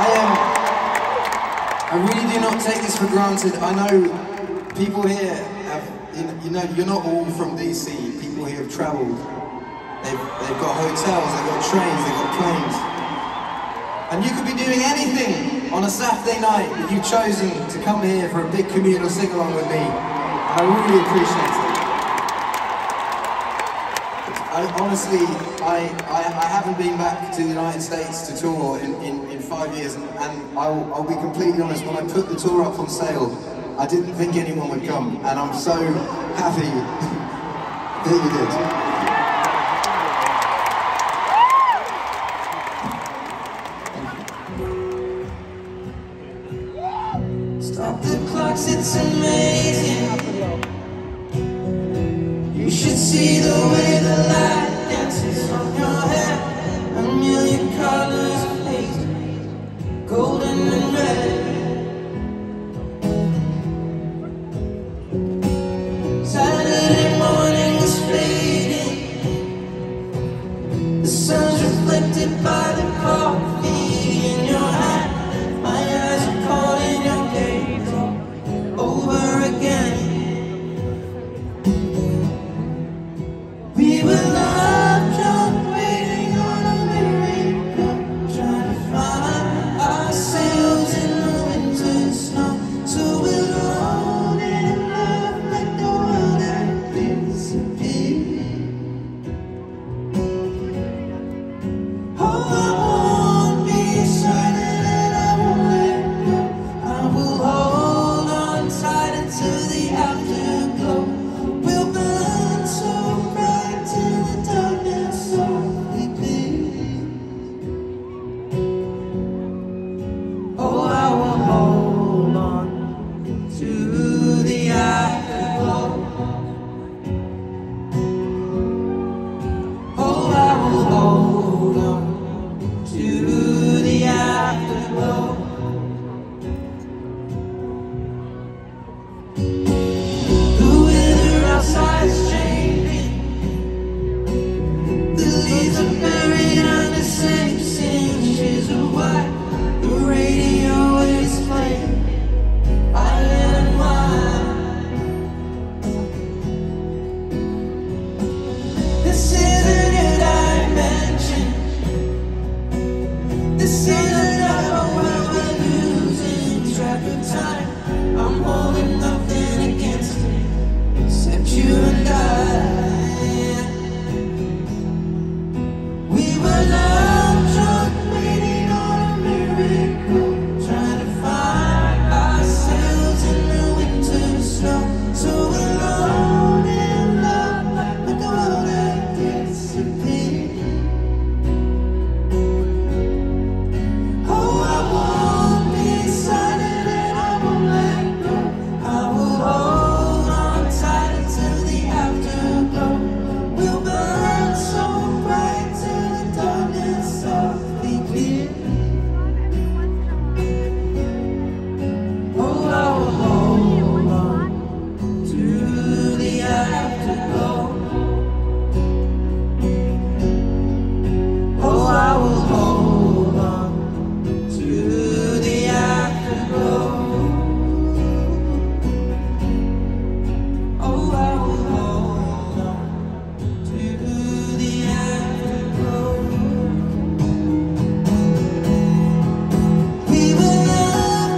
I really do not take this for granted. I know people here have, you know, you're not all from DC. People here have travelled. They've got hotels, they've got trains, they've got planes. And you could be doing anything on a Saturday night, but you've chosen to come here for a big communal sing-along with me. And I really appreciate it. Honestly, I haven't been back to the United States to tour in 5 years, and I'll be completely honest, when I put the tour up on sale, I didn't think anyone would come, and I'm so happy that you did. Stop the clocks, it's amazing. You should see the way the light dances on your hair. A million colors of haze, golden and red. Saturday morning is fading. The sun's reflected by the coffee in your hand. My eyes are caught in your gaze over again. We were love drunk, waiting on a miracle, trying to find ourselves in the winter snow. So we're alone in love, like the world had disappeared. Oh, I won't be silent and I won't let go. I will hold on tight until the afterglow. We'll burn so bright till the darkness softly clears. Oh, I will hold on to the afterglow. Oh, I will hold on to the afterglow. The weather outside's changing. The leaves are buried under 6 inches of white. The radio is playing island and wide. This is a new dimension. This is a life where we're losing track of time. I'm holding nothing against it except you and I. We were love drunk, waiting on a miracle, trying to find ourselves in the winter snow. So alone in love, like the world had disappeared. Oh, I won't be silent and I won't let go. I will hold on tight until the afterglow. We'll burn so bright till the darkness softly clears. Oh, I will hold on to the afterglow. Oh, I will hold on to the afterglow. Oh, I will hold on to the afterglow. We were love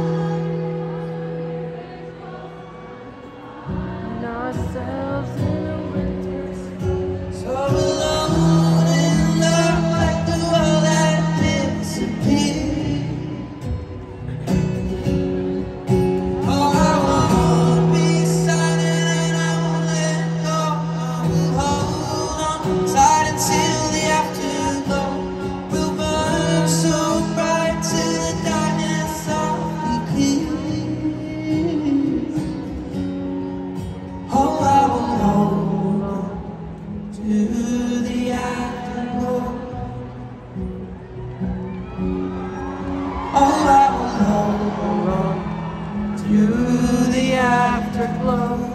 drunk, Ourselves in the winter snow. so alone in love, like the world had disappeared. Oh, I won't be silent and I won't let go. I will hold on tight until the afterglow. We'll burn so bright till the darkness softly clears. Oh, I will hold on to the afterglow. Oh, I will hold on to the afterglow.